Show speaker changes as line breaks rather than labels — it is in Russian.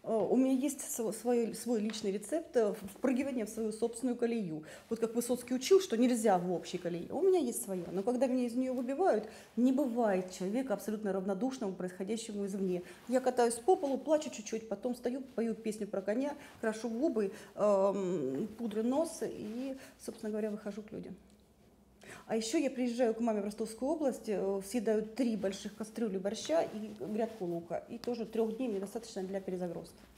У меня есть свой личный рецепт впрыгивания в свою собственную колею. Вот как Высоцкий учил, что нельзя в общей колее. У меня есть своя. Но когда меня из нее выбивают, не бывает человека абсолютно равнодушного к происходящему извне. Я катаюсь по полу, плачу чуть-чуть, потом стою, пою песню про коня, крашу губы, пудрю нос и, собственно говоря, выхожу к людям. А еще я приезжаю к маме в Ростовскую область, съедаю 3 больших кастрюли борща и грядку лука. И тоже 3 дней мне достаточно для перезагрузки.